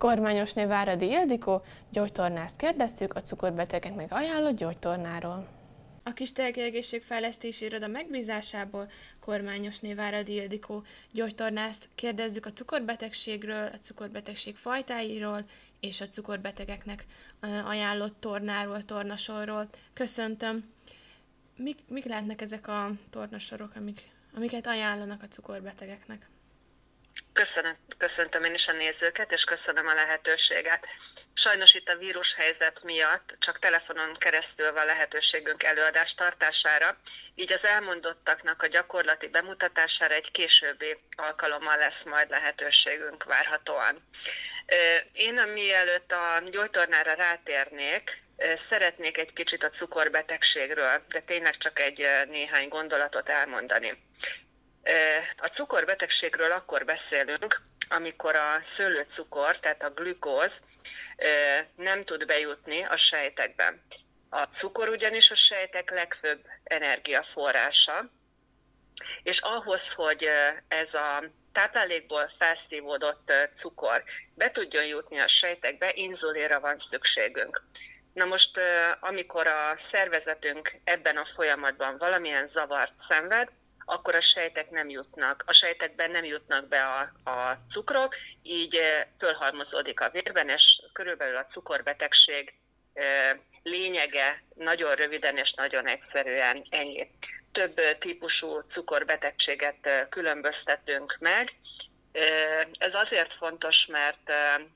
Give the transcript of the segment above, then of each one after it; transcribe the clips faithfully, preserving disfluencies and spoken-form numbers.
Kormányosné Váradi Ildikó gyógytornászt kérdeztük a cukorbetegeknek ajánlott gyógytornáról. A Kisteleki Egészségfejlesztési Iroda megbízásából Kormányosné Váradi Ildikó gyógytornászt kérdezzük a cukorbetegségről, a cukorbetegség fajtáiról és a cukorbetegeknek ajánlott tornáról, tornasorról. Köszöntöm! Mik, mik lehetnek ezek a tornasorok, amik, amiket ajánlanak a cukorbetegeknek? Köszönöm, köszöntöm én is a nézőket, és köszönöm a lehetőséget. Sajnos itt a vírushelyzet miatt csak telefonon keresztül van lehetőségünk előadás tartására, így az elmondottaknak a gyakorlati bemutatására egy későbbi alkalommal lesz majd lehetőségünk várhatóan. Én, mielőtt a gyógytornára rátérnék, szeretnék egy kicsit a cukorbetegségről, de tényleg csak egy néhány gondolatot elmondani. A cukorbetegségről akkor beszélünk, amikor a szőlőcukor, tehát a glükóz nem tud bejutni a sejtekbe. A cukor ugyanis a sejtek legfőbb energiaforrása, és ahhoz, hogy ez a táplálékból felszívódott cukor be tudjon jutni a sejtekbe, inzulinra van szükségünk. Na most, amikor a szervezetünk ebben a folyamatban valamilyen zavart szenved, akkor a sejtek nem jutnak, a sejtekben nem jutnak be a, a cukrok, így fölhalmozódik a vérben, és körülbelül a cukorbetegség lényege nagyon röviden és nagyon egyszerűen ennyi. Több típusú cukorbetegséget különböztetünk meg. Ez azért fontos, mert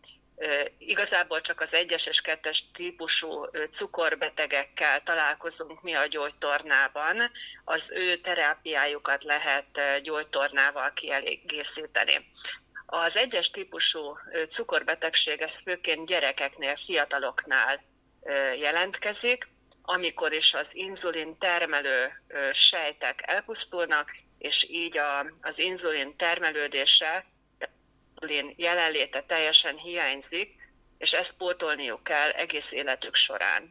igazából csak az egyes és kettes típusú cukorbetegekkel találkozunk mi a gyógytornában, az ő terápiájukat lehet gyógytornával kiegészíteni. Az egyes típusú cukorbetegség ez főként gyerekeknél, fiataloknál jelentkezik, amikor is az inzulin termelő sejtek elpusztulnak, és így az inzulin termelődése, inzulin jelenléte teljesen hiányzik, és ezt pótolniuk kell egész életük során.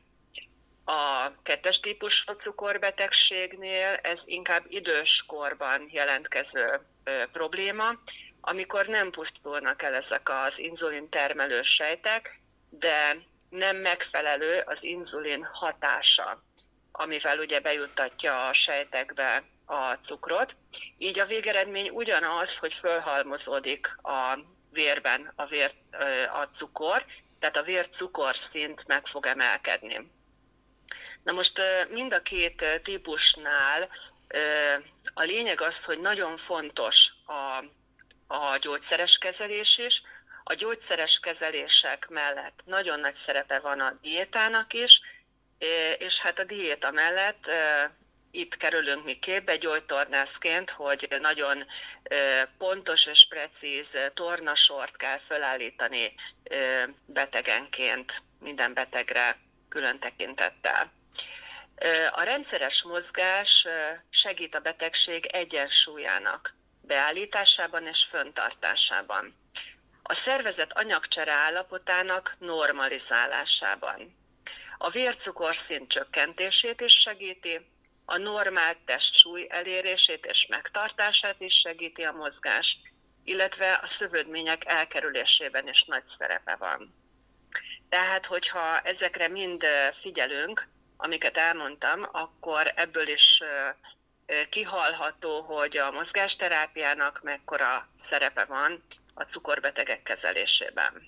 A kettes típusú cukorbetegségnél ez inkább idős korban jelentkező ö, probléma, amikor nem pusztulnak el ezek az inzulin termelő sejtek, de nem megfelelő az inzulin hatása, amivel ugye bejuttatja a sejtekbe a cukrot. Így a végeredmény ugyanaz, hogy fölhalmozódik a vérben a, vér, a cukor, tehát a vércukorszint meg fog emelkedni. Na most mind a két típusnál a lényeg az, hogy nagyon fontos a, a gyógyszeres kezelés is. A gyógyszeres kezelések mellett nagyon nagy szerepe van a diétának is, és hát a diéta mellett itt kerülünk mi képbe gyógytornászként, hogy nagyon pontos és precíz tornasort kell felállítani betegenként, minden betegre külön tekintettel. A rendszeres mozgás segít a betegség egyensúlyának beállításában és fenntartásában. A szervezet anyagcsere állapotának normalizálásában. A vércukorszint csökkentését is segíti, a normál testsúly elérését és megtartását is segíti a mozgás, illetve a szövődmények elkerülésében is nagy szerepe van. Tehát, hogyha ezekre mind figyelünk, amiket elmondtam, akkor ebből is kihallható, hogy a mozgásterápiának mekkora szerepe van a cukorbetegek kezelésében.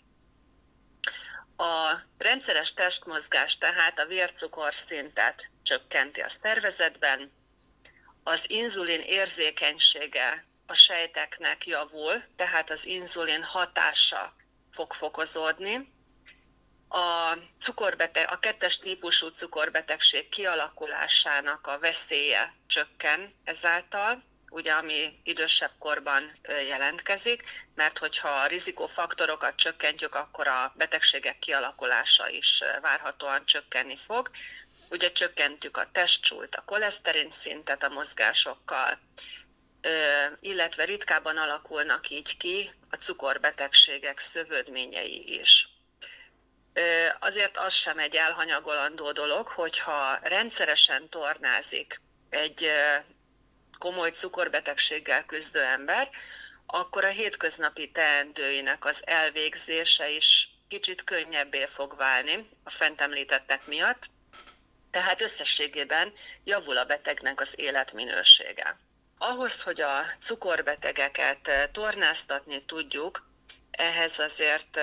A rendszeres testmozgás tehát a vércukorszintet csökkenti a szervezetben, az inzulin érzékenysége a sejteknek javul, tehát az inzulin hatása fog fokozódni. A, cukorbeteg, a kettes típusú cukorbetegség kialakulásának a veszélye csökken ezáltal, ugye, ami idősebb korban jelentkezik, mert hogyha a rizikófaktorokat csökkentjük, akkor a betegségek kialakulása is várhatóan csökkenni fog. Ugye csökkentjük a testsúlyt, a koleszterin szintet a mozgásokkal, illetve ritkábban alakulnak így ki a cukorbetegségek szövődményei is. Azért az sem egy elhanyagolandó dolog, hogyha rendszeresen tornázik egy komoly cukorbetegséggel küzdő ember, akkor a hétköznapi teendőinek az elvégzése is kicsit könnyebbé fog válni a fent említettek miatt, tehát összességében javul a betegnek az életminősége. Ahhoz, hogy a cukorbetegeket tornáztatni tudjuk, ehhez azért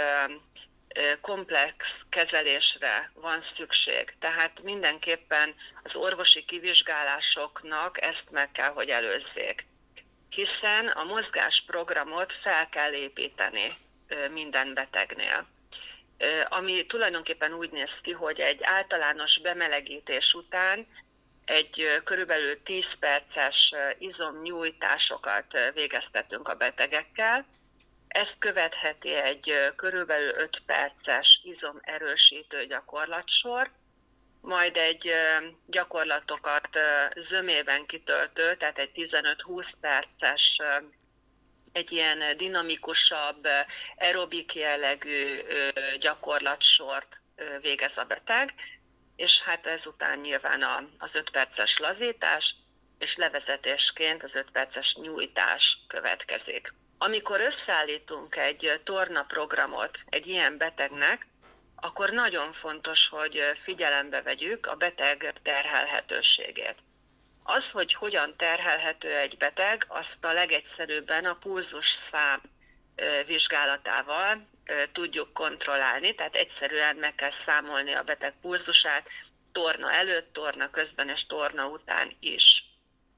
komplex kezelésre van szükség. Tehát mindenképpen az orvosi kivizsgálásoknak ezt meg kell, hogy előzzék. Hiszen a mozgásprogramot fel kell építeni minden betegnél. Ami tulajdonképpen úgy néz ki, hogy egy általános bemelegítés után egy körülbelül tíz perces izomnyújtásokat végeztetünk a betegekkel. Ezt követheti egy körülbelül öt perces izomerősítő gyakorlatsor, majd egy gyakorlatokat zömében kitöltő, tehát egy tizenöt-húsz perces, egy ilyen dinamikusabb, aerobik jellegű gyakorlatsort végez a beteg, és hát ezután nyilván az öt perces lazítás, és levezetésként az öt perces nyújtás következik. Amikor összeállítunk egy tornaprogramot egy ilyen betegnek, akkor nagyon fontos, hogy figyelembe vegyük a beteg terhelhetőségét. Az, hogy hogyan terhelhető egy beteg, azt a legegyszerűbben a pulzusszám vizsgálatával tudjuk kontrollálni, tehát egyszerűen meg kell számolni a beteg pulzusát torna előtt, torna közben és torna után is.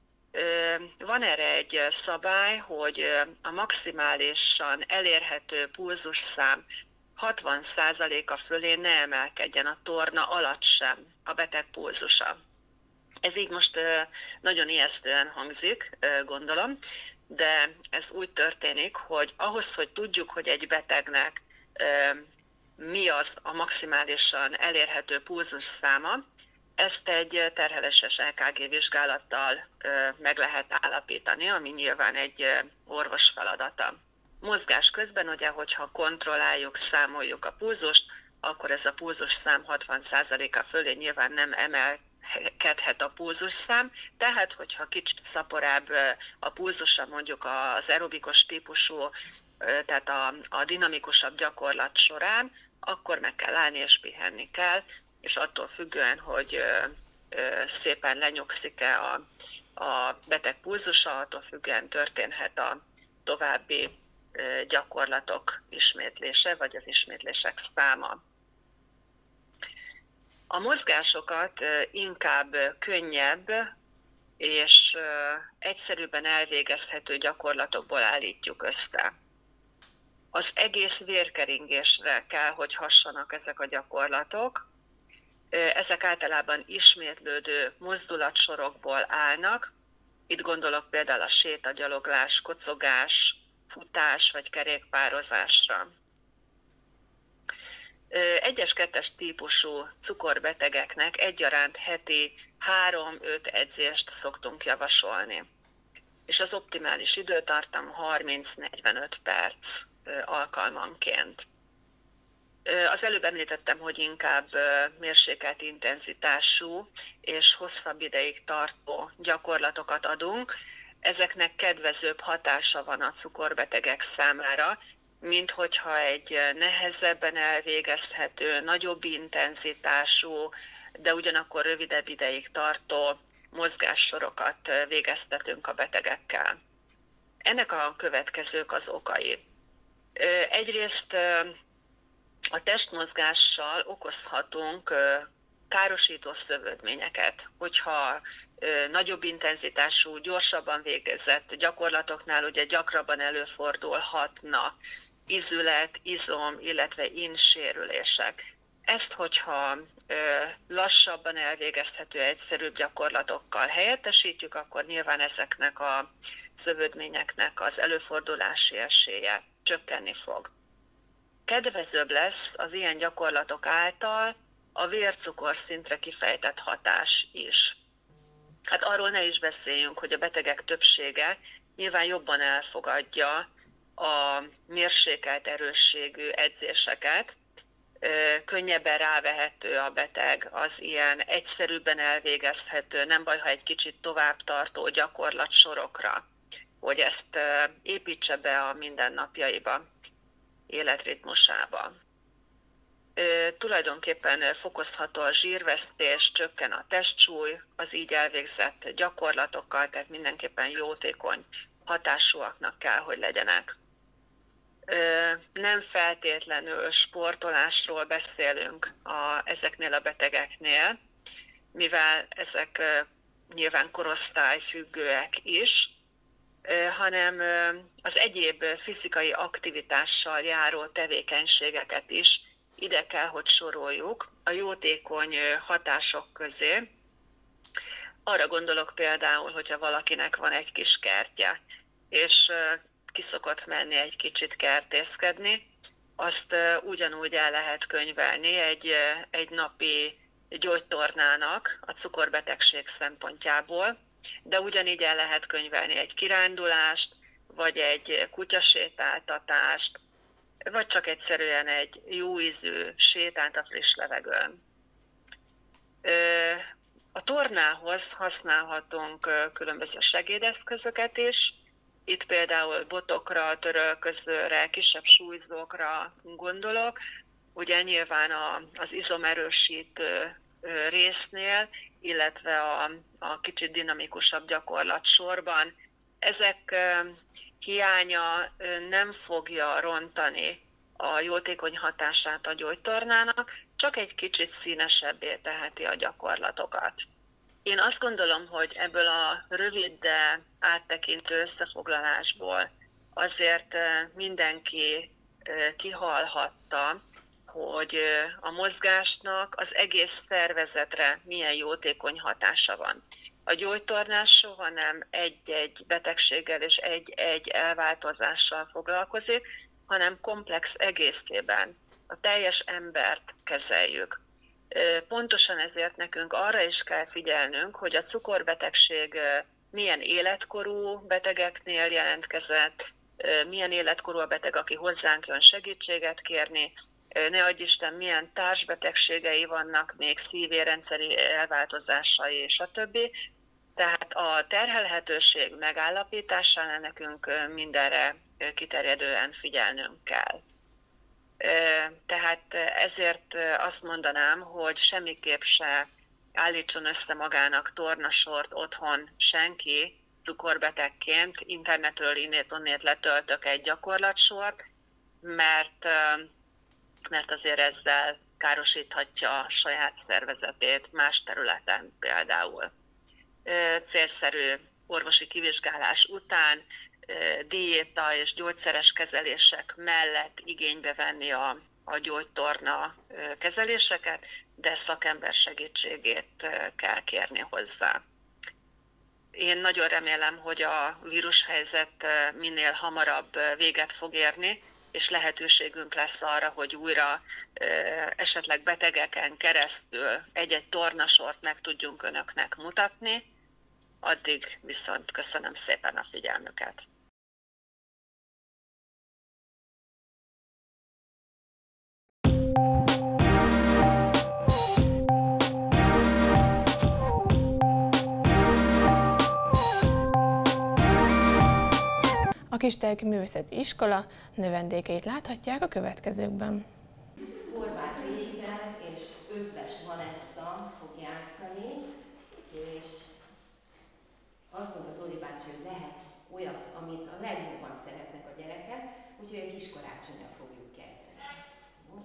Van erre egy szabály, hogy a maximálisan elérhető pulzusszám hatvan százaléka fölé ne emelkedjen a torna alatt sem a beteg pulzusa. Ez így most nagyon ijesztően hangzik, gondolom, de ez úgy történik, hogy ahhoz, hogy tudjuk, hogy egy betegnek mi az a maximálisan elérhető pulzusszáma, ezt egy terheléses é ká gé vizsgálattal meg lehet állapítani, ami nyilván egy orvos feladata. Mozgás közben, ugye, hogyha kontrolláljuk, számoljuk a pulzust, akkor ez a pulzusszám hatvan százaléka fölé nyilván nem emelkedhet a pulzusszám, tehát hogyha kicsit szaporább a pulzusa mondjuk az aerobikus típusú, tehát a, a dinamikusabb gyakorlat során, akkor meg kell állni és pihenni kell, és attól függően, hogy ö, ö, szépen lenyugszik-e a, a beteg pulzusa, attól függően történhet a további ö, gyakorlatok ismétlése, vagy az ismétlések száma. A mozgásokat ö, inkább könnyebb és ö, egyszerűbben elvégezhető gyakorlatokból állítjuk össze. Az egész vérkeringésre kell, hogy hassanak ezek a gyakorlatok. Ezek általában ismétlődő mozdulatsorokból állnak. Itt gondolok például a sétagyaloglás, kocogás, futás vagy kerékpározásra. Egyes-kettes típusú cukorbetegeknek egyaránt heti három-öt edzést szoktunk javasolni. És az optimális időtartam harminc-negyvenöt perc alkalmanként. Az előbb említettem, hogy inkább mérsékelt intenzitású és hosszabb ideig tartó gyakorlatokat adunk. Ezeknek kedvezőbb hatása van a cukorbetegek számára, mint hogyha egy nehezebben elvégezhető, nagyobb intenzitású, de ugyanakkor rövidebb ideig tartó mozgássorokat végeztetünk a betegekkel. Ennek a következők az okai. Egyrészt a testmozgással okozhatunk károsító szövődményeket. Hogyha nagyobb intenzitású, gyorsabban végezett gyakorlatoknál ugye gyakrabban előfordulhatna izület, izom, illetve ínsérülések. Ezt, hogyha lassabban elvégezhető, egyszerűbb gyakorlatokkal helyettesítjük, akkor nyilván ezeknek a szövődményeknek az előfordulási esélye csökkenni fog. Kedvezőbb lesz az ilyen gyakorlatok által a vércukorszintre kifejtett hatás is. Hát arról ne is beszéljünk, hogy a betegek többsége nyilván jobban elfogadja a mérsékelt erősségű edzéseket, könnyebben rávehető a beteg az ilyen egyszerűbben elvégezhető, nem baj, ha egy kicsit tovább tartó gyakorlatsorokra. hogy ezt építse be a mindennapjaiba, életritmusába. Tulajdonképpen fokozható a zsírvesztés, csökken a testsúly, az így elvégzett gyakorlatokkal, tehát mindenképpen jótékony hatásúaknak kell, hogy legyenek. Nem feltétlenül sportolásról beszélünk a, ezeknél a betegeknél, mivel ezek nyilván korosztályfüggőek is, hanem az egyéb fizikai aktivitással járó tevékenységeket is ide kell, hogy soroljuk a jótékony hatások közé. Arra gondolok például, hogyha valakinek van egy kis kertje, és ki szokott menni egy kicsit kertészkedni, azt ugyanúgy el lehet könyvelni egy, egy napi gyógytornának a cukorbetegség szempontjából, de ugyanígy el lehet könyvelni egy kirándulást, vagy egy kutyasétáltatást, vagy csak egyszerűen egy jó ízű sétált a friss levegőn. A tornához használhatunk különböző segédeszközöket is. Itt például botokra, törölközőre, kisebb súlyzókra gondolok. Ugye nyilván az izomerősítő résznél, illetve a, a kicsit dinamikusabb gyakorlatsorban ezek hiánya nem fogja rontani a jótékony hatását a gyógytornának, csak egy kicsit színesebbé teheti a gyakorlatokat. Én azt gondolom, hogy ebből a rövid, de áttekintő összefoglalásból azért mindenki kihallhatta, hogy a mozgásnak az egész szervezetre milyen jótékony hatása van. A gyógytornás soha nem egy-egy betegséggel és egy-egy elváltozással foglalkozik, hanem komplex egészében a teljes embert kezeljük. Pontosan ezért nekünk arra is kell figyelnünk, hogy a cukorbetegség milyen életkorú betegeknél jelentkezett, milyen életkorú a beteg, aki hozzánk jön segítséget kérni, ne adj Isten, milyen társbetegségei vannak, még szívérendszeri elváltozásai és a többi. Tehát a terhelhetőség megállapításánál nekünk mindenre kiterjedően figyelnünk kell. Tehát ezért azt mondanám, hogy semmiképp se állítson össze magának tornasort otthon senki cukorbetegként, internetről innét-onnét letöltök egy gyakorlatsort, mert, mert azért ezzel károsíthatja a saját szervezetét más területen például. Célszerű orvosi kivizsgálás után diéta és gyógyszeres kezelések mellett igénybe venni a, a gyógytorna kezeléseket, de szakember segítségét kell kérni hozzá. Én nagyon remélem, hogy a vírushelyzet minél hamarabb véget fog érni, és lehetőségünk lesz arra, hogy újra esetleg betegeken keresztül egy-egy tornasort meg tudjunk önöknek mutatni. Addig viszont köszönöm szépen a figyelmüket. A Kistelki Művészeti Iskola növendékeit láthatják a következőkben. Horváth Réka és Ötves Vanessa fog játszani, és azt mondta Zoli bácsi, hogy lehet olyat, amit a legjobban szeretnek a gyerekek, úgyhogy a Kiskarácsonnyal fogjuk kezdeni. Jó?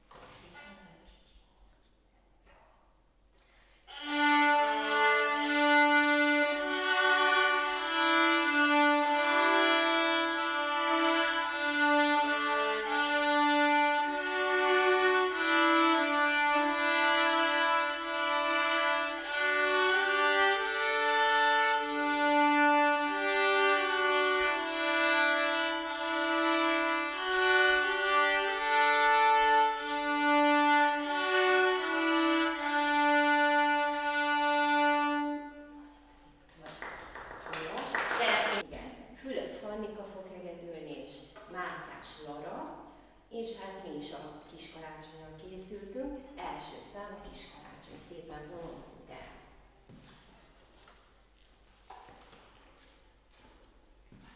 És hát mi is a Kiskarácsonnyal készültünk. Első szám a Kiskarácsony, szépen vonultunk el.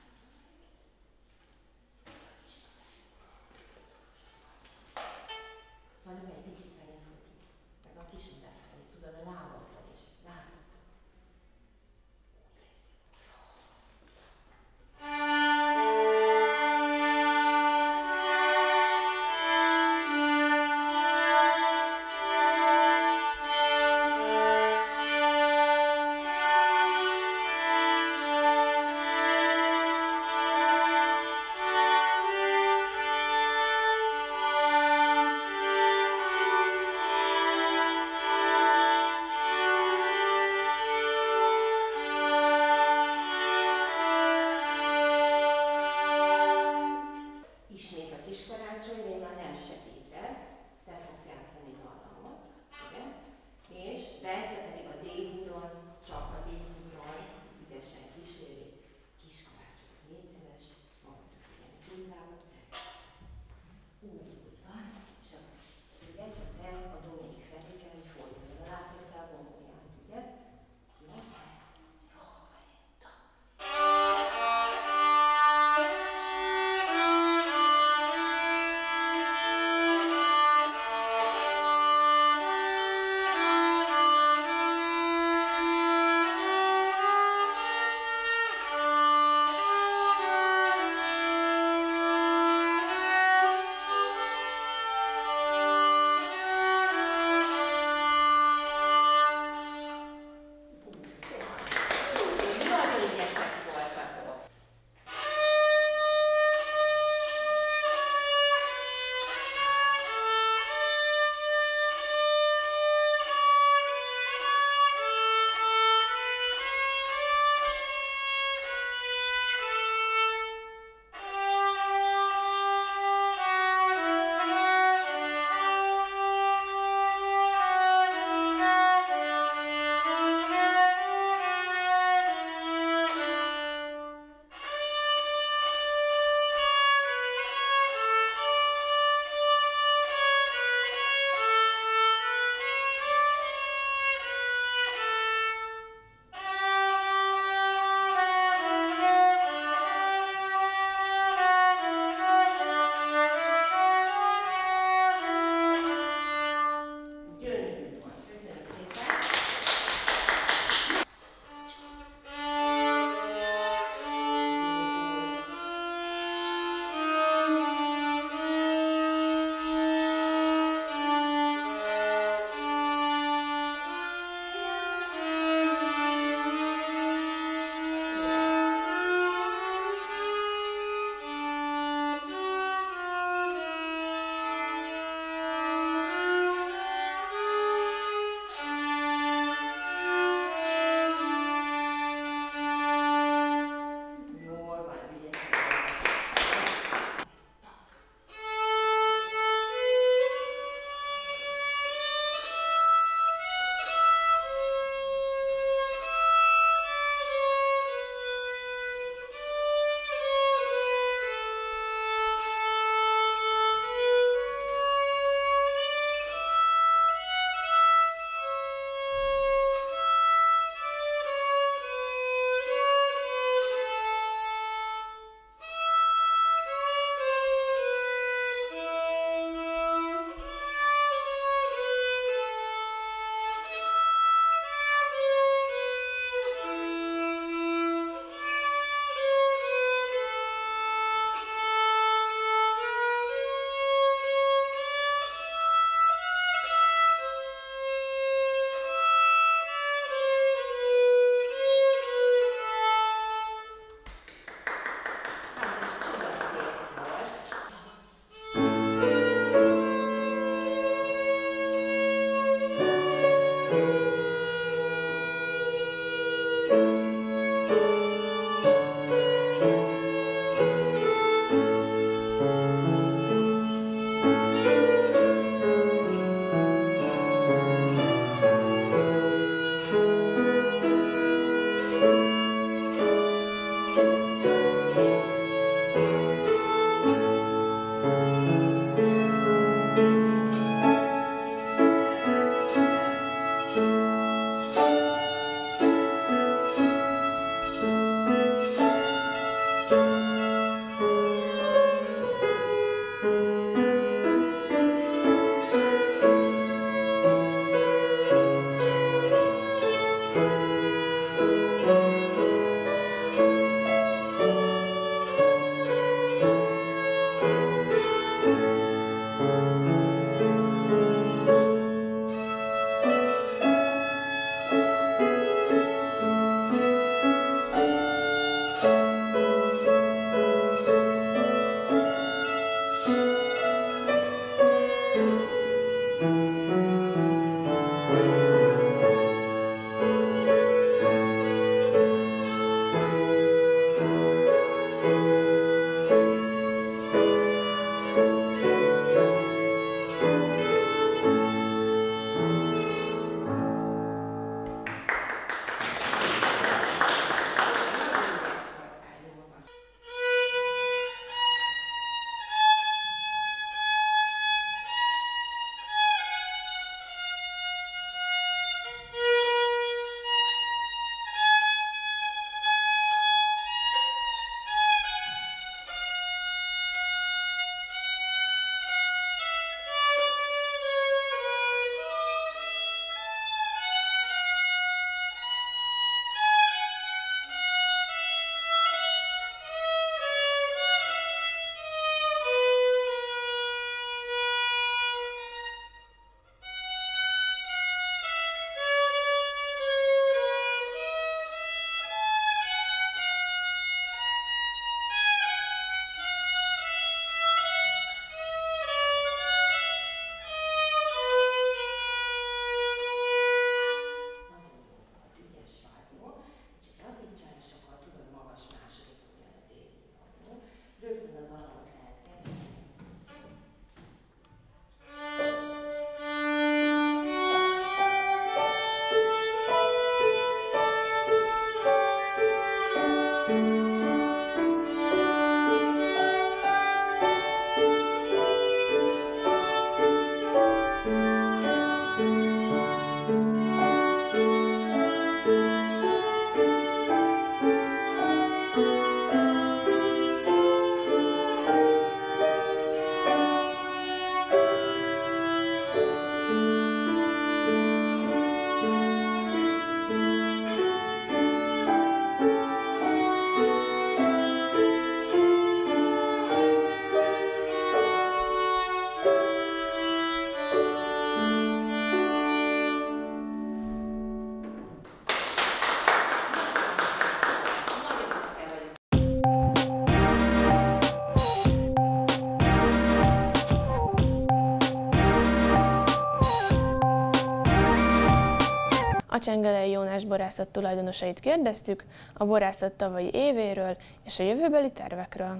A Csengelei Jónás borászat tulajdonosait kérdeztük a borászat tavalyi évéről és a jövőbeli tervekről.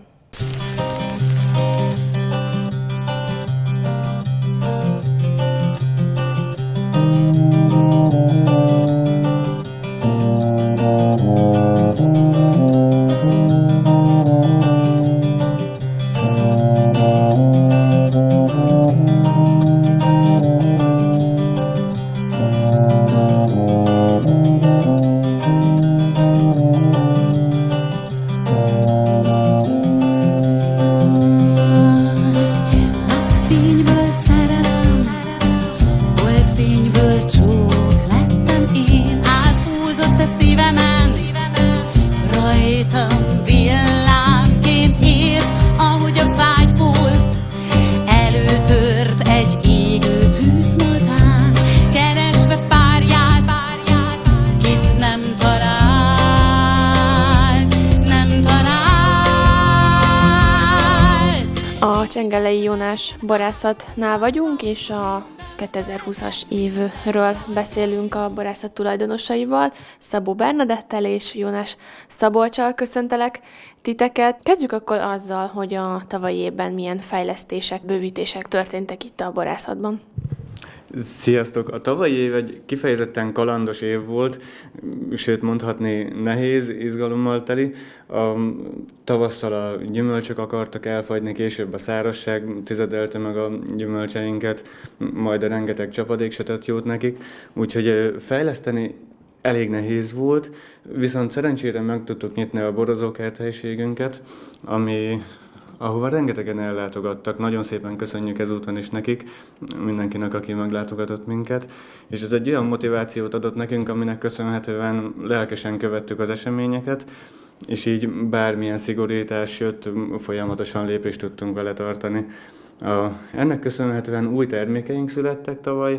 A Csengelei Jónás borászatnál vagyunk, és a kétezer-húszas évről beszélünk a borászat tulajdonosaival, Szabó Bernadettel és Jónás Szabolccsal köszöntelek titeket. Kezdjük akkor azzal, hogy a tavalyi évben milyen fejlesztések, bővítések történtek itt a borászatban. Sziasztok! A tavalyi év egy kifejezetten kalandos év volt, sőt mondhatni nehéz, izgalommal teli. A tavasszal a gyümölcsök akartak elfagyni, később a szárazság tizedelte meg a gyümölcseinket, majd a rengeteg csapadék se tett jót nekik. Úgyhogy fejleszteni elég nehéz volt, viszont szerencsére meg tudtuk nyitni a borozókerthelyiségünket, ami ahova rengetegen ellátogattak. Nagyon szépen köszönjük ezúton is nekik, mindenkinek, aki meglátogatott minket. És ez egy olyan motivációt adott nekünk, aminek köszönhetően lelkesen követtük az eseményeket, és így bármilyen szigorítás jött, folyamatosan lépést tudtunk vele tartani. A, ennek köszönhetően új termékeink születtek tavaly,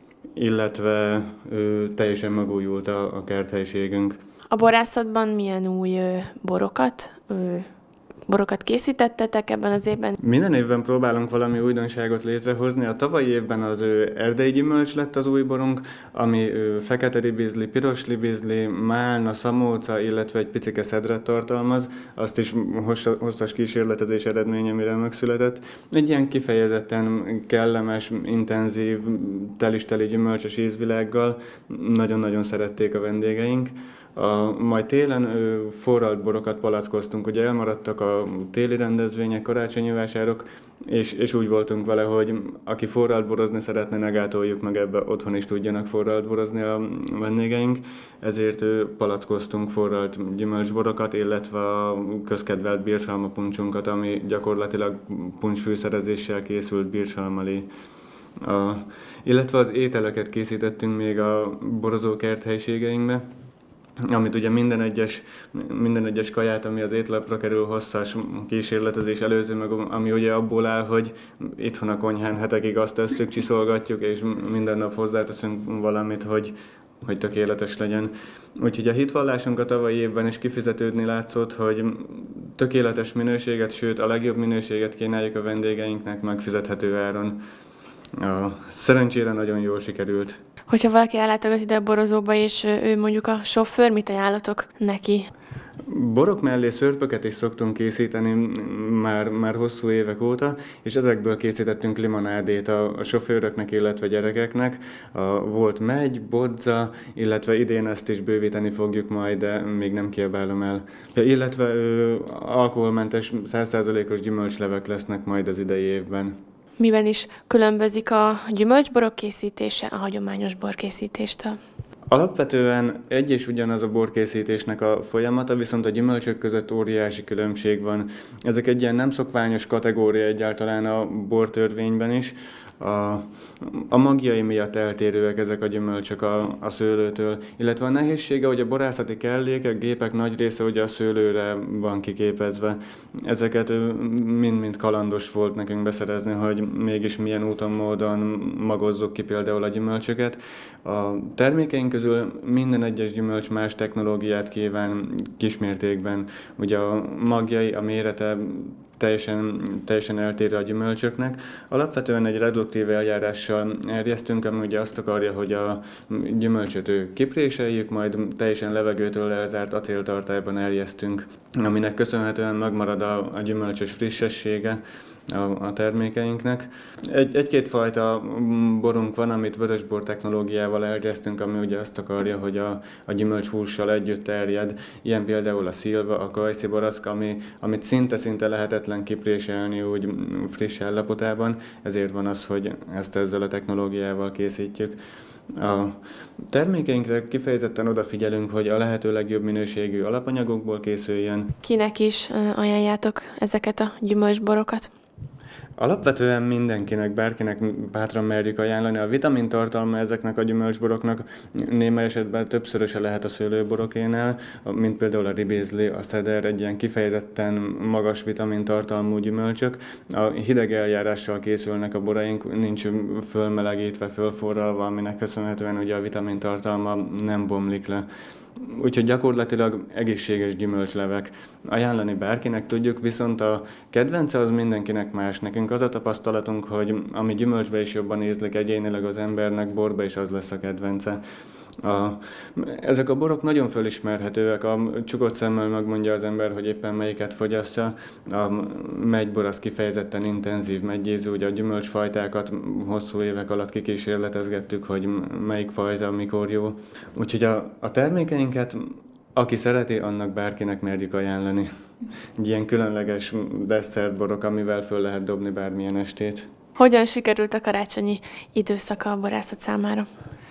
illetve ö, teljesen megújult a, a kerthelyiségünk. A borászatban milyen új ö, borokat ö, borokat készítettetek ebben az évben? Minden évben próbálunk valami újdonságot létrehozni. A tavalyi évben az ő, erdei gyümölcs lett az új borunk, ami ő, fekete ribizli, piros ribizli, málna, szamóca, illetve egy picike szedret tartalmaz. Azt is hosszas kísérletezés eredménye, mire megszületett. Egy ilyen kifejezetten kellemes, intenzív, telisteli gyümölcsös ízvilággal. Nagyon-nagyon szerették a vendégeink. A, majd télen ö, forralt borokat palackoztunk, ugye elmaradtak a téli rendezvények, karácsonyi vásárok, és, és úgy voltunk vele, hogy aki forralt borozni szeretne, ne gátoljuk meg ebbe, otthon is tudjanak forralt borozni a vendégeink, ezért ö, palackoztunk forralt gyümölcsborokat, illetve a közkedvelt bírsalmapuncsunkat, ami gyakorlatilag puncsfűszerezéssel készült bírsalmalé. A, illetve az ételeket készítettünk még a borozókert helyiségeinkbe, amit ugye minden egyes, minden egyes kaját, ami az étlapra kerül, hosszas kísérletezés előző, meg ami ugye abból áll, hogy itthon a konyhán hetekig azt tesszük, csiszolgatjuk, és minden nap hozzáteszünk valamit, hogy, hogy tökéletes legyen. Úgyhogy a hitvallásunk a tavalyi évben is kifizetődni látszott, hogy tökéletes minőséget, sőt a legjobb minőséget kínáljuk a vendégeinknek megfizethető áron. A, szerencsére nagyon jól sikerült. Hogyha valaki ellátogat ide a borozóba, és ő mondjuk a sofőr, mit ajánlatok neki? Borok mellé szörpöket is szoktunk készíteni már, már hosszú évek óta, és ezekből készítettünk limonádét a, a sofőröknek, illetve gyerekeknek. A, volt megy, bodza, illetve idén ezt is bővíteni fogjuk majd, de még nem kiabálom el. Ja, illetve ö, alkoholmentes, száz százalékos gyümölcslevek lesznek majd az idei évben. Miben is különbözik a gyümölcsborok készítése a hagyományos borkészítéstől? Alapvetően egy és ugyanaz a borkészítésnek a folyamata, viszont a gyümölcsök között óriási különbség van. Ezek egy ilyen nem szokványos kategória egyáltalán a bortörvényben is. A, a magjai miatt eltérőek ezek a gyümölcsök a, a szőlőtől, illetve a nehézsége, hogy a borászati kellékek, gépek nagy része ugye a szőlőre van kiképezve. Ezeket mind-mind kalandos volt nekünk beszerezni, hogy mégis milyen úton, módon magozzuk ki például a gyümölcsöket. A termékeink közül minden egyes gyümölcs más technológiát kíván kismértékben. Ugye a magjai, a mérete teljesen, teljesen eltérő a gyümölcsöknek. Alapvetően egy reduktív eljárással erjesztünk, ami ugye azt akarja, hogy a gyümölcsöt kipréseljük, majd teljesen levegőtől elzárt acéltartályban erjesztünk, aminek köszönhetően megmarad a, a gyümölcsös frissessége a, a termékeinknek. Egy, egy-két fajta borunk van, amit vörösbor technológiával erjesztünk, ami ugye azt akarja, hogy a, a gyümölcshússal együtt terjed. Ilyen például a szilva, a kajszi barack, ami, amit szinte-szinte lehetetlen kipréselni úgy friss állapotában, ezért van az, hogy ezt ezzel a technológiával készítjük. A termékeinkre kifejezetten odafigyelünk, hogy a lehető legjobb minőségű alapanyagokból készüljön. Kinek is ajánljátok ezeket a gyümölcsborokat? Alapvetően mindenkinek, bárkinek bátran merjük ajánlani. A vitamintartalma ezeknek a gyümölcsboroknak némely esetben többszöröse lehet a szőlőborokénál, mint például a ribézli, a szeder, egy ilyen kifejezetten magas vitamintartalmú gyümölcsök. A hideg eljárással készülnek a boraink, nincs fölmelegítve, fölforralva, aminek köszönhetően ugye a vitamintartalma nem bomlik le. Úgyhogy gyakorlatilag egészséges gyümölcslevek. Ajánlani bárkinek tudjuk, viszont a kedvence az mindenkinek más. Nekünk az a tapasztalatunk, hogy ami gyümölcsbe is jobban ízlik egyénileg az embernek, borba is az lesz a kedvence. A, ezek a borok nagyon fölismerhetőek, a csukott szemmel megmondja az ember, hogy éppen melyiket fogyasztja. A megybor az kifejezetten intenzív meggyőző, ugye a gyümölcsfajtákat hosszú évek alatt kikísérletezgettük, hogy melyik fajta mikor jó. Úgyhogy a, a termékeinket, aki szereti, annak bárkinek merjük ajánlani. Egy ilyen különleges desszertborok, amivel föl lehet dobni bármilyen estét. Hogyan sikerült a karácsonyi időszaka a borászat számára?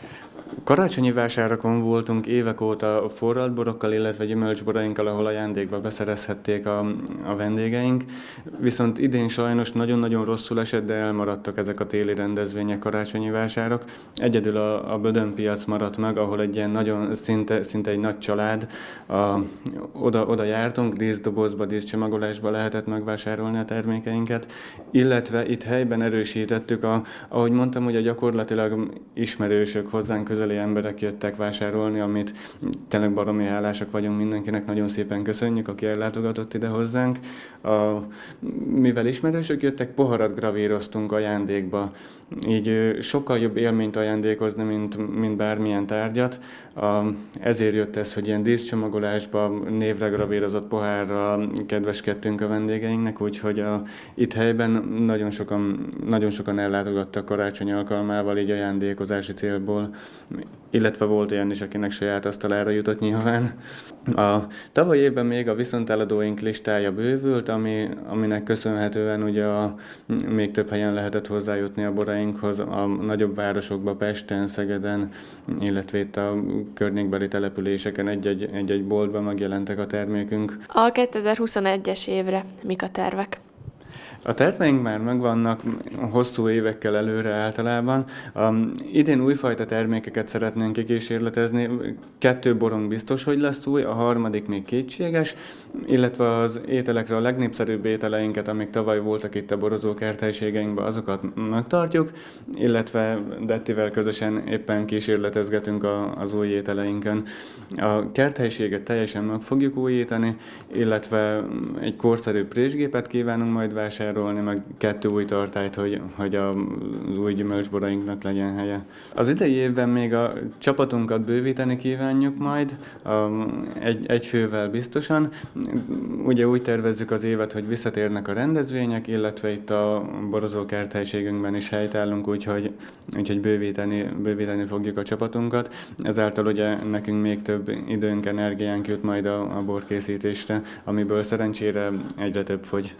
Karácsonyi vásárakon voltunk évek óta forralt borokkal, illetve gyümölcsborainkkal, ahol ajándékba beszerezhették a, a vendégeink. Viszont idén sajnos nagyon-nagyon rosszul esett, de elmaradtak ezek a téli rendezvények, karácsonyi vásárok. Egyedül a, a Bödön piac maradt meg, ahol egy ilyen nagyon, szinte, szinte egy nagy család. A, oda, oda jártunk, díszdobozba, díszcsomagolásba lehetett megvásárolni a termékeinket. Illetve itt helyben erősítettük, a, ahogy mondtam, hogy a gyakorlatilag ismerősök, hozzánk közeli emberek jöttek vásárolni, amit tényleg baromi hálásak vagyunk mindenkinek, nagyon szépen köszönjük, aki ellátogatott ide hozzánk. A, mivel ismerősök jöttek, poharat gravíroztunk ajándékba. Így sokkal jobb élményt ajándékozni, mint, mint bármilyen tárgyat. A, ezért jött ez, hogy ilyen díszcsomagolásban névre gravírozott pohárral kedveskedtünk a vendégeinknek, úgyhogy a, itt helyben nagyon sokan, nagyon sokan ellátogattak karácsony alkalmával, így ajándékozási célból, illetve volt olyan is, akinek saját asztalára jutott nyilván. A tavaly évben még a viszonteladóink listája bővült, ami, aminek köszönhetően ugye a, még több helyen lehetett hozzájutni a borainkhoz, a nagyobb városokba, Pesten, Szegeden, illetve itt a környékbeli településeken egy-egy, egy-egy boltban megjelentek a termékünk. A kétezer-huszonegyes évre mik a tervek? A terveink már megvannak hosszú évekkel előre általában. Um, idén újfajta termékeket szeretnénk kikísérletezni. Kettő borong biztos, hogy lesz új, a harmadik még kétséges, illetve az ételekre a legnépszerűbb ételeinket, amik tavaly voltak itt a borozókerthelyiségeinkben, azokat megtartjuk, illetve Dettivel közösen éppen kísérletezgetünk a, az új ételeinken. A kerthelyiséget teljesen meg fogjuk újítani, illetve egy korszerű présgépet kívánunk majd vásárolni, meg kettő új tartályt, hogy, hogy az új gyümölcsborainknak legyen helye. Az idei évben még a csapatunkat bővíteni kívánjuk majd, egy, egy fővel biztosan. Ugye úgy tervezzük az évet, hogy visszatérnek a rendezvények, illetve itt a borozókerthelyiségünkben is helytállunk, úgyhogy, úgyhogy bővíteni, bővíteni fogjuk a csapatunkat. Ezáltal ugye nekünk még több időnk, energiánk jut majd a, a borkészítésre, amiből szerencsére egyre több fogy.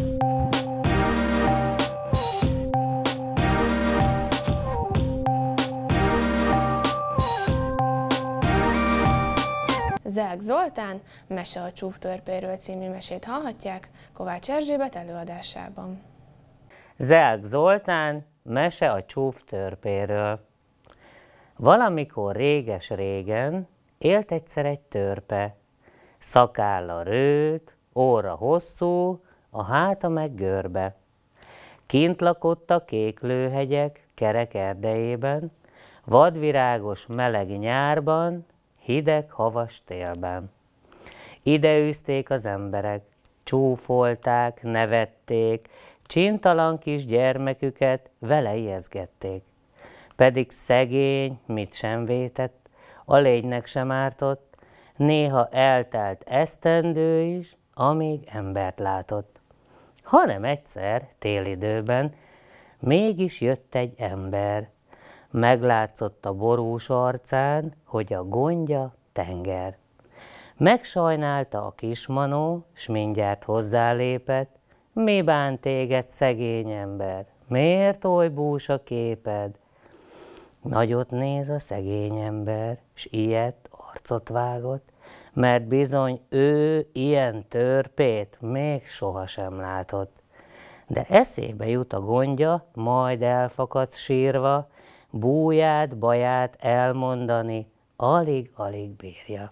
Zeák Zoltán Mese a csúftörpéről című mesét hallhatják Kovács Erzsébet előadásában. Zeák Zoltán Mese a csúftörpéről. Valamikor réges-régen élt egyszer egy törpe. Szakálla rőt, óra hosszú, a háta meg görbe. Kint lakott a kéklőhegyek kerek erdejében, vadvirágos meleg nyárban, hideg havas télben. Ide űzték az emberek, csúfolták, nevették, csintalan kis gyermeküket vele ijeszgették. Pedig szegény, mit sem vétett, a lénynek sem ártott, néha eltelt esztendő is, amíg embert látott. Hanem egyszer, télidőben, mégis jött egy ember. Meglátszott a borús arcán, hogy a gondja tenger. Megsajnálta a kismanó, s mindjárt hozzálépett, mi bánt téged, szegény ember, miért oly bús a képed? Nagyot néz a szegény ember, s ilyet arcot vágott, mert bizony ő ilyen törpét még sohasem látott. De eszébe jut a gondja, majd elfakad sírva, búját, baját elmondani, alig-alig bírja.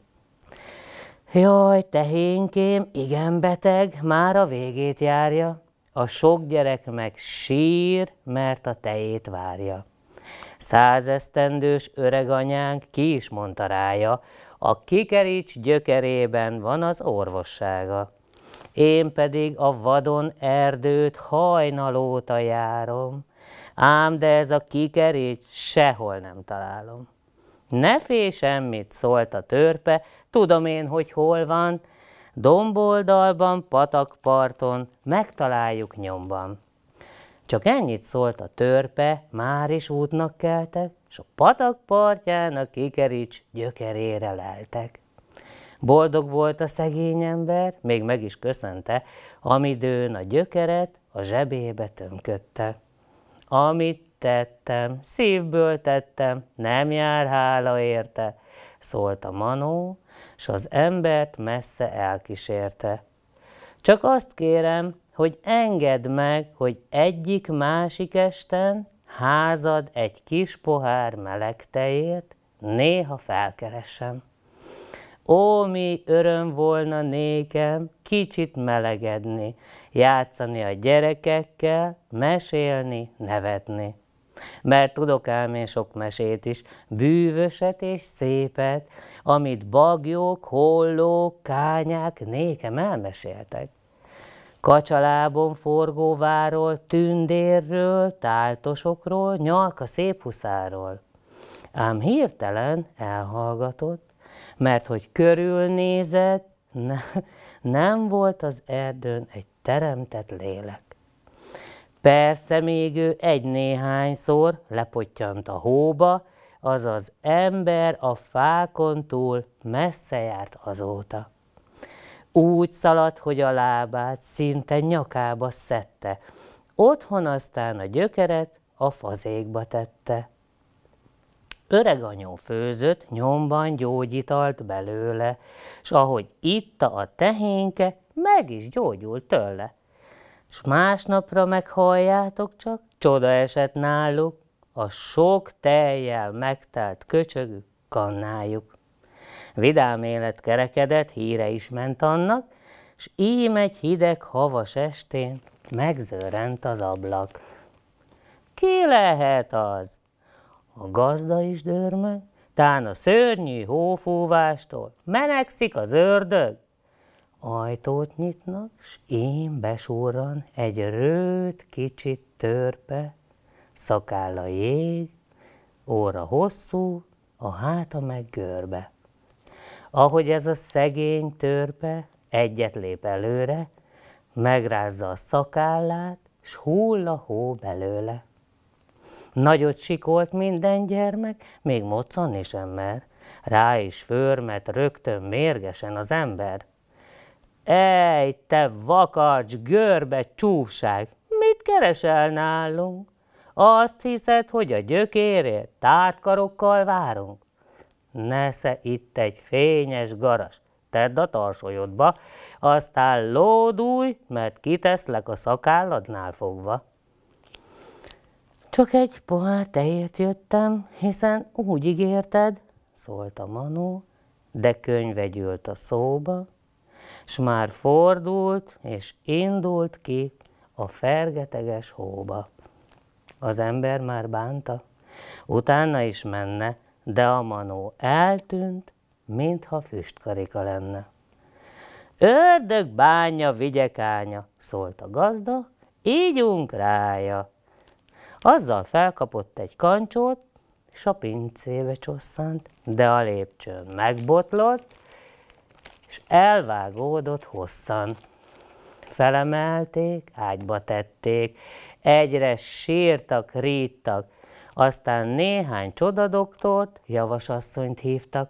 Jaj, tehénkém, igen beteg, már a végét járja, a sok gyerek meg sír, mert a tejét várja. Százesztendős öreganyánk ki is mondta rája, a kikerics gyökerében van az orvossága. Én pedig a vadon erdőt hajnalóta járom, ám de ez a kikerics sehol nem találom. Ne félj semmit, szólt a törpe, tudom én, hogy hol van, domboldalban, patakparton, megtaláljuk nyomban. Csak ennyit szólt a törpe, már is útnak keltek, s a patak partján a kikerics gyökerére leltek. Boldog volt a szegény ember, még meg is köszönte, amidőn a gyökeret a zsebébe tömködte. Amit tettem, szívből tettem, nem jár hála érte, szólt a manó, s az embert messze elkísérte. Csak azt kérem, hogy engedd meg, hogy egyik-másik esten házad egy kis pohár meleg tejért, néha felkeressem. Ó, mi öröm volna nékem kicsit melegedni, játszani a gyerekekkel, mesélni, nevetni. Mert tudok ám én sok mesét is, bűvöset és szépet, amit bagyok, hollók, kányák nékem elmeséltek. Kacsalábon forgóváról, tündérről, táltosokról, nyalka szép huszáról. Ám hirtelen elhallgatott, mert hogy körülnézett, ne, nem volt az erdőn egy teremtett lélek. Persze még ő egy-néhányszor lepottyant a hóba, azaz ember a fákon túl messze járt azóta. Úgy szaladt, hogy a lábát szinte nyakába szedte, otthon aztán a gyökeret a fazékba tette. Öreganyó főzött, nyomban gyógyitalt belőle, s ahogy itta a tehénke, meg is gyógyult tőle. S másnapra meghalljátok csak, csoda esett náluk, a sok tejjel megtelt köcsögű kannájuk. Vidám élet kerekedett, híre is ment annak, s ím egy hideg havas estén megzörrent az ablak. Ki lehet az? A gazda is dörmög, tán a szörnyű hófúvástól menegszik az ördög. Ajtót nyitnak, s ím besurran egy rőt kicsit törpe, szakálla jég, óra hosszú, a háta meg görbe. Ahogy ez a szegény törpe egyet lép előre, megrázza a szakállát, s hull a hó belőle. Nagyot sikolt minden gyermek, még moccanni sem mer, rá is förmet rögtön mérgesen az ember. Ej, te vakarcs, görbe, csúfság, mit keresel nálunk? Azt hiszed, hogy a gyökérért tárt karokkal várunk? Nesze itt egy fényes garas, tedd a tarsolyodba, aztán lódulj, mert kiteszlek a szakálladnál fogva. Csak egy pohár tejért jöttem, hiszen úgy ígérted, szólt a manó, de könyvegyült a szóba, s már fordult és indult ki a fergeteges hóba. Az ember már bánta, utána is menne, de a manó eltűnt, mintha füstkarika lenne. Ördög bánja, vigyekánya, szólt a gazda, ígyunk rája. Azzal felkapott egy kancsót, s a pincébe csosszant, de a lépcsőn megbotlott, és elvágódott hosszan. Felemelték, ágyba tették, egyre sírtak, ríttak, aztán néhány csodadoktort, javasasszonyt hívtak.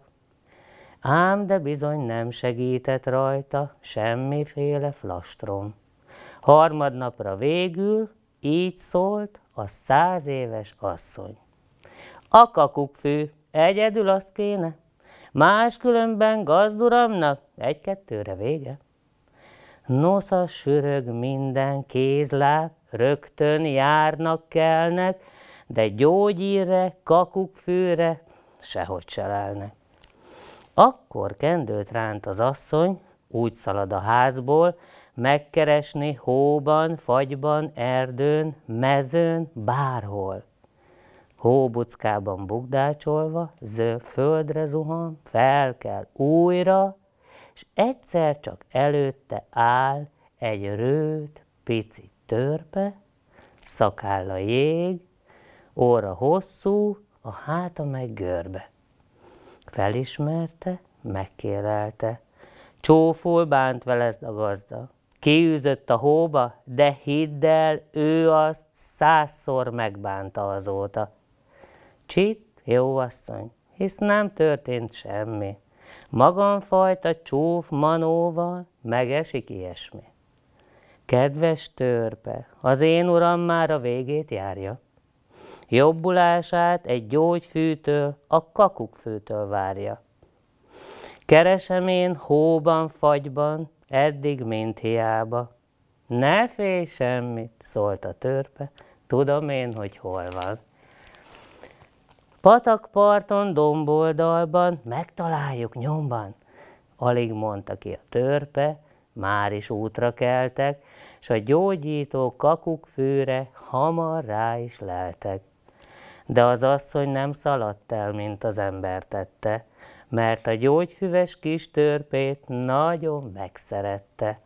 Ám de bizony nem segített rajta semmiféle flastrom. Harmadnapra végül így szólt a száz éves asszony. A kakukkfű, egyedül azt kéne, máskülönben gazduramnak egy-kettőre vége. Nosza sürög minden kézláb, rögtön járnak kelnek, de gyógyírre, kakukkfűre sehogy se lelnek. Akkor kendőt ránt az asszony, úgy szalad a házból, megkeresni hóban, fagyban, erdőn, mezőn, bárhol. Hóbuckában bukdácsolva, zöld földre zuhan, fel kell újra, és egyszer csak előtte áll egy rőt, pici törpe, szakálla jég, óra hosszú, a háta meg görbe. Felismerte, megkérelte, csóful bánt veled a gazda. Kiűzött a hóba, de hidd el, ő azt százszor megbánta azóta. Csit, jó asszony, hisz nem történt semmi. Magamfajta csúf manóval megesik ilyesmi. Kedves törpe, az én uram már a végét járja. Jobbulását egy gyógyfűtől, a kakukkfűtől várja. Keresem én hóban, fagyban, eddig mint hiába. Ne félj semmit, szólt a törpe, tudom én, hogy hol van. Patakparton, domboldalban, megtaláljuk nyomban. Alig mondta ki a törpe, már is útra keltek, s a gyógyító kakukkfűre hamar rá is leltek. De az asszony nem szaladt el, mint az ember tette, mert a gyógyfüves kis törpét nagyon megszerette.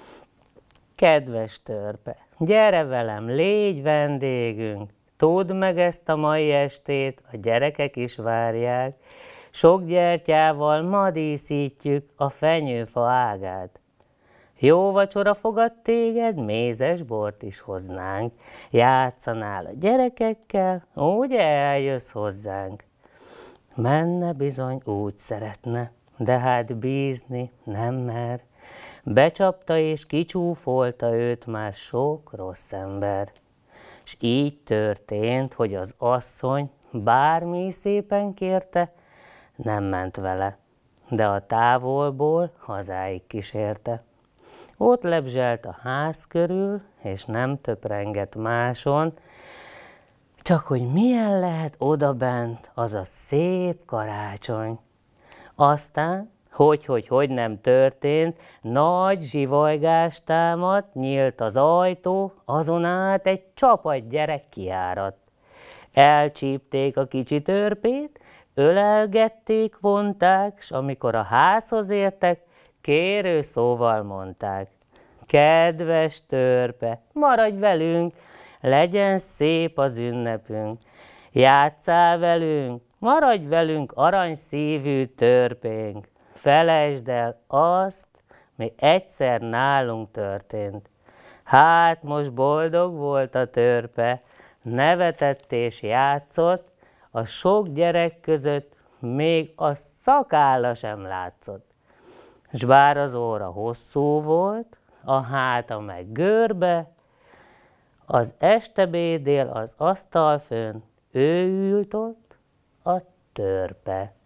Kedves törpe, gyere velem, légy vendégünk, tudd meg ezt a mai estét, a gyerekek is várják, sok gyertyával ma díszítjük a fenyőfa ágát. Jó vacsora fogad téged, mézes bort is hoznánk, játszanál a gyerekekkel, ugye eljössz hozzánk. Menne bizony úgy szeretne, de hát bízni nem mer. Becsapta és kicsúfolta őt már sok rossz ember. S így történt, hogy az asszony bármi szépen kérte, nem ment vele, de a távolból hazáig kísérte. Ott lebzselt a ház körül, és nem töprengett máson, csak hogy milyen lehet odabent az a szép karácsony. Aztán, hogy, hogy, hogy nem történt, nagy zsivajgás támadt, nyílt az ajtó, azon át egy csapat gyerek kiáradt. Elcsípték a kicsi törpét, ölelgették, vonták, s amikor a házhoz értek, kérő szóval mondták. Kedves törpe, maradj velünk, legyen szép az ünnepünk. Játsszál velünk, maradj velünk, aranyszívű törpénk. Felejtsd el azt, mi egyszer nálunk történt. Hát most boldog volt a törpe, nevetett és játszott, a sok gyerek között még a szakálla sem látszott. S bár az óra hosszú volt, a háta meg görbe, az estebédél az asztalfőn ő ült ott, a törpe.